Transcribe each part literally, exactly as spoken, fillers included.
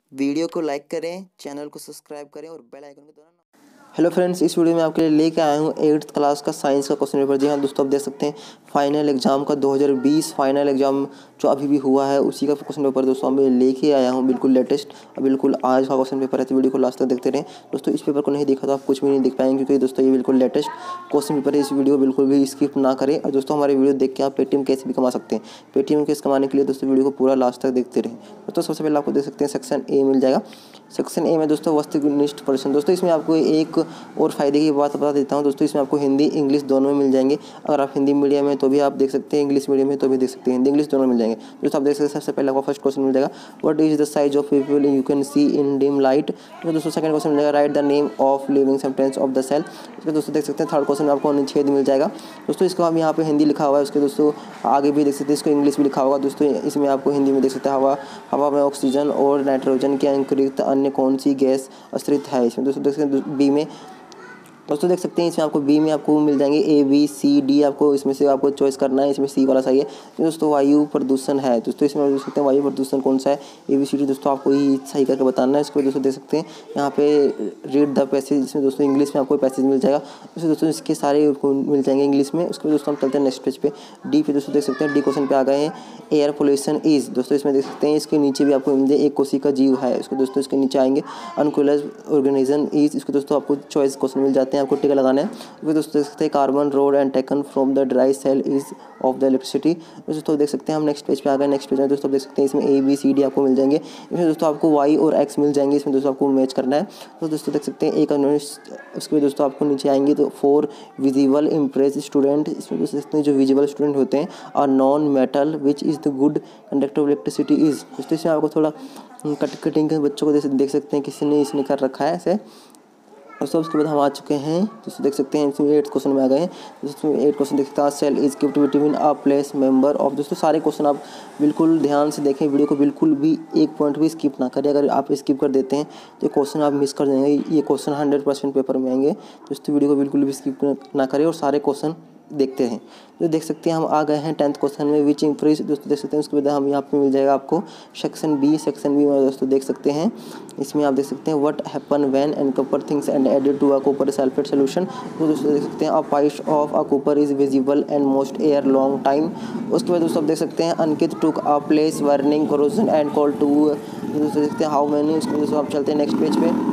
Video को like करें, channel को सब्सक्राइब करें और बेल आइकन को दबाना। हेलो फ्रेंड्स, इस वीडियो में आपके लिए लेके आया हूँ एट्थ क्लास का साइंस का क्वेश्चन पेपर। जी हाँ दोस्तों, आप देख सकते हैं फाइनल एग्जाम का दो हज़ार बीस फाइनल एग्जाम जो अभी भी हुआ है उसी का क्वेश्चन पेपर दोस्तों मैं लेके आया हूँ, बिल्कुल लेटेस्ट और बिल्कुल आज का क्वेश्चन पेपर है। तो वीडियो को लास्ट तक देखते रहें दोस्तों। इस पेपर को नहीं देखा तो आप कुछ भी नहीं देख पाएंगे, क्योंकि दोस्तों ये बिल्कुल लेटेस्ट क्वेश्चन पेपर है। इस वीडियो को बिल्कुल भी स्किप ना करें। और दोस्तों हमारे वीडियो देख के आप पेटीएम कैसे भी कमा सकते हैं, पेटीएम कैसे कमाने के लिए दोस्तों वीडियो को पूरा लास्ट तक देखते रहें। दोस्तों सबसे पहले आपको देख सकते हैं सेक्शन ए मिल जाएगा। सेक्शन ए में दोस्तों वस्तुनिष्ठ प्रश्न। दोस्तों इसमें आपको एक और फायदे की बात बता देता हूँ दोस्तों, इसमें आपको हिंदी इंग्लिश दोनों में मिल जाएंगे। अगर आप हिंदी मीडियम में तो भी आप देख सकते हैं, इंग्लिश मीडियम में तो भी देख सकते हैं, हिंदी इंग्लिश दोनों मिल जाएंगे। दोस्तों आप देख सकते हैं सबसे पहले आपको फर्स्ट क्वेश्चन मिल जाएगा, what is the size of people you can see in dim light. तो दोस्तों सेकंड क्वेश्चन मिल जाएगा, right the name of living substance of the cell. इसके दोस्तों देख सकते हैं थर्ड क्वेश्चन में आपको अनुच्छेद मिल जाएगा। दोस्तों इसको हम यहाँ पे हिंदी लिखा हुआ है, उसके दोस्तों आगे भी देख सकते हैं इसको इंग्लिश भी लिखा होगा। दोस्तों इसमें आपको हिंदी में देख सकते हैं हवा हवा में ऑक्सीजन और नाइट्रोजन के अंतरिक्त अन्य कौन सी गैस अस्तित्व है इसमें। दोस्तों देख सकते हैं बी में दोस्तों देख सकते हैं इसमें आपको बी में आपको मिल जाएंगे ए बी सी डी, आपको इसमें से आपको चॉइस करना है, इसमें सी वाला सही है। दोस्तों वायु प्रदूषण है, दोस्तों इसमें देख सकते हैं वायु प्रदूषण कौन सा है, ए बी सी डी दोस्तों आपको ही सही करके बताना है। इसको दोस्तों देख सकते हैं यहाँ पे रीड द पैसेज, इसमें दोस्तों इंग्लिश में आपको पैसेज मिल जाएगा। दोस्तों दोस्तों इसके सारे मिल जाएंगे इंग्लिश में। उसके दोस्तों हम चलते हैं नेक्स्ट पेज पे, डी पे दोस्तों देख सकते हैं डी क्वेश्चन पे आ गए हैं, एयर पोल्यूशन इज। दोस्तों इसमें देख सकते हैं इसके नीचे भी आपको मिल जाए एक कोशिका जीव है, इसको दोस्तों इसके नीचे आएंगे अनकुलर ऑर्गेनिज्म इज। इसको दोस्तों आपको चॉइस क्वेश्चन मिल जाते हैं, आपको टिक लगाना है। फिर दोस्तों देख सकते हैं carbon rod and taken from the dry cell is of the electricity. दोस्तों देख सकते हैं हम नेक्स्ट पेज पे आ गए। नेक्स्ट पेज में दोस्तों देख सकते हैं इसमें ए बी सी डी आपको मिल जाएंगे। इसमें दोस्तों आपको वाई और एक्स मिल जाएंगे, इसमें दोस्तों आपको मैच करना है। तो दोस्तों देख सकते हैं एक उसके बाद दोस्तों आपको नीचे आएंगे तो फोर विजिबल इम्प्रेस स्टूडेंट। इसमें दोस्तों देखते हैं जो विजिबल स्टूडेंट होते हैं और non metal which is the good conductor of electricity is. दोस्तों इसमें आपको थोड़ा कट कटिंग के बच्चों को देख सकते हैं किसी ने इसने कर रखा है ऐसे। दोस्तों उसके बाद हम आ चुके हैं, दोस्तों देख सकते हैं इसमें एट क्वेश्चन में आ गए हैं। दोस्तों एट क्वेश्चन देख सकते हैं cell is gift between a place member of. दोस्तों सारे क्वेश्चन आप बिल्कुल ध्यान से देखें, वीडियो को बिल्कुल भी एक पॉइंट भी स्किप ना करें। अगर आप स्किप कर देते हैं तो क्वेश्चन आप मिस कर देंगे, ये क्वेश्चन हंड्रेड परसेंट पेपर में आएंगे। दोस्तों वीडियो को बिल्कुल भी स्किप ना करें और सारे क्वेश्चन देखते हैं। तो देख सकते हैं हम आ गए हैं टेंथ क्वेश्चन में, विच इंक्रीज। दोस्तों देख सकते हैं उसके बाद हम यहाँ पे मिल जाएगा आपको सेक्शन बी। सेक्शन बी में दोस्तों देख सकते हैं इसमें आप देख सकते हैं what happen when and copper things and added to a copper sulphate solution. तो दोस्तों देख सकते हैं a piece of a copper is visible and most air long time. उसके बाद दोस्तों आप देख सकते हैं Ankit took a place warning corrosion and call to. दोस्तों देखते हैं हाउ मैनी। उसके दोस्तों आप चलते हैं नेक्स्ट पेज पे।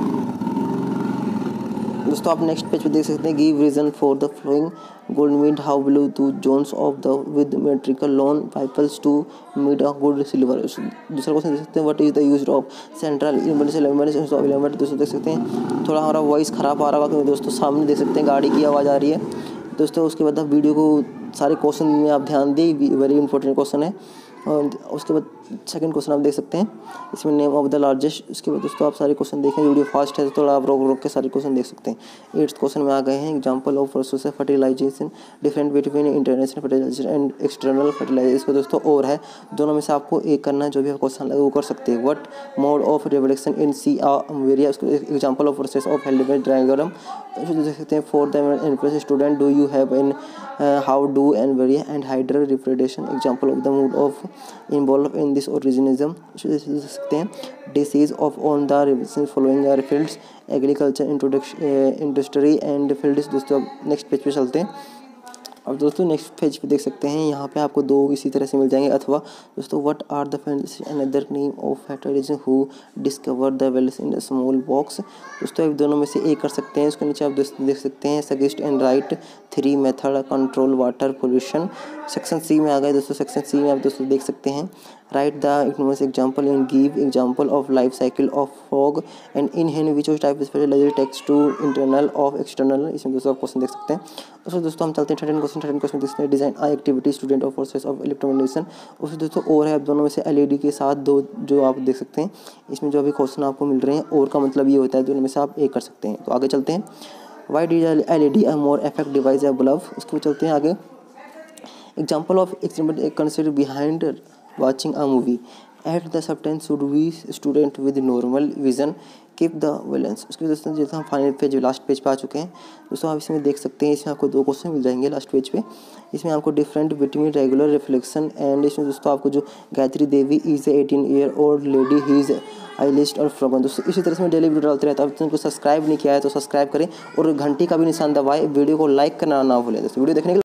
दोस्तों आप नेक्स्ट पेज पे देख सकते हैं give reason for the flowing gold mead how blue to zones of the with metrical loan pebbles to mead a good silver. दूसरा क्वेश्चन देख सकते हैं what is the use of central elements of element. दोस्तों देख सकते हैं थोड़ा हमारा वॉइस खराब आ रहा होगा क्योंकि दोस्तों सामने देख सकते हैं गाड़ी की आवाज़ आ रही है। दोस्तों उसके बाद आप वीडियो को सारे क्वेश्चन में आप ध्यान दें, वेरी इंपॉर्टेंट क्वेश्चन है। और उसके बाद सेकंड क्वेश्चन आप देख सकते हैं इसमें नेम ऑफ द लार्जेस्ट। उसके बाद दोस्तों आप सारे क्वेश्चन देखें, वीडियो फास्ट है तो थोड़ा आप रोक रोक के सारे क्वेश्चन देख सकते हैं। एट्थ क्वेश्चन में आ गए हैं example of process fertilization different between international fertilization and external fertilization. इसको दोस्तों और है, दोनों में से आपको एक करना है, जो भी क्वेश्चन लगे वो कर सकते हैं। What mode of reproduction in sea वेरिया। उसको एग्जांपल ऑफ प्रोसेस ऑफ हेल्डिमेंट डायग्राम। देख सकते हैं for the influence student do you have in how do and वेरिया and hydral reproduction. Example of the mode of involve in this organism. देख सकते हैं disease of on the following are fields agriculture introduction industry and fields. दोस्तों next page पे चलते हैं। अब दोस्तों नेक्स्ट पेज पे देख सकते हैं यहाँ पे आपको दो इसी तरह से मिल जाएंगे। अथवा दोस्तों what are the another name of factories who discover the wells in small box. दोस्तों एक दोनों में से एक कर सकते हैं। इसके नीचे आप देख सकते हैं suggest and write three method control water pollution. Section C में आ गए दोस्तों। सेक्शन सी में आप दोस्तों देख सकते हैं write the economics example and give example of life cycle of fog and in hand which type of fertilizer text to internal of external. इसमें दोस्तों आप क्वेश्चन देख सकते हैं। दोस्तों दोस्तों हम चलते हैं थर्टीन क्वेश्चन। थर्टीन क्वेश्चन देखते हैं design I activity student of process of electromagnetism. उसमें दोस्तों और है दोनों में से एलईडी के साथ दो जो आप देख सकते हैं। इसमें जो अभी क्वेश्चन आपको मिल रहे हैं और का मतलब ये होता है दोनों में से आप एक कर सकते हैं। तो आगे चलते हैं। Why the LED a more effect device a bulb. उसको चलते हैं आगे। Example of experiment consider behind watching a movie at the substance should we student with normal vision keep the balance. उसके दोस्तों जैसे हम फाइनल पेज लास्ट पेज पे आ चुके हैं दोस्तों, आप इसमें देख सकते हैं। इसमें आपको दो क्वेश्चन मिल जाएंगे लास्ट पेज पे। इसमें आपको different between regular reflection and, इसमें दोस्तों आपको जो Gayatri Devi is eighteen year old lady he is I list और फ्रॉगन। दोस्तों इसी तरह से मैं डेली वीडियो डालते रहता हूँ। अब तुमको सब्सक्राइब नहीं किया है तो सब्सक्राइब करें और घंटी का भी निशान दबाएं। वीडियो को लाइक करना ना भूलें। दोस्तों वीडियो देखने के लिए